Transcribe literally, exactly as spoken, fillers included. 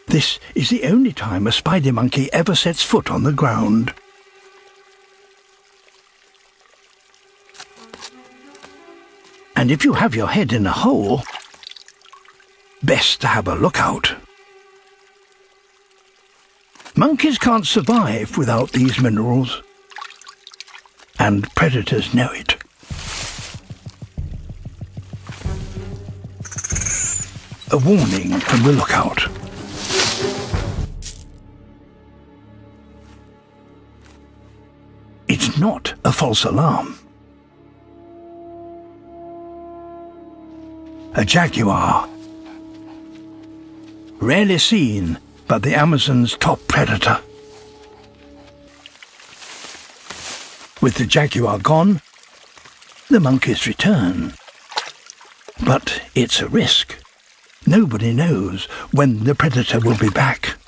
This is the only time a spider monkey ever sets foot on the ground. And if you have your head in a hole, best to have a lookout. Monkeys can't survive without these minerals, and predators know it. A warning from the lookout. It's not a false alarm. A jaguar. Rarely seen, but the Amazon's top predator. With the jaguar gone, the monkeys return. But it's a risk. Nobody knows when the predator will be back.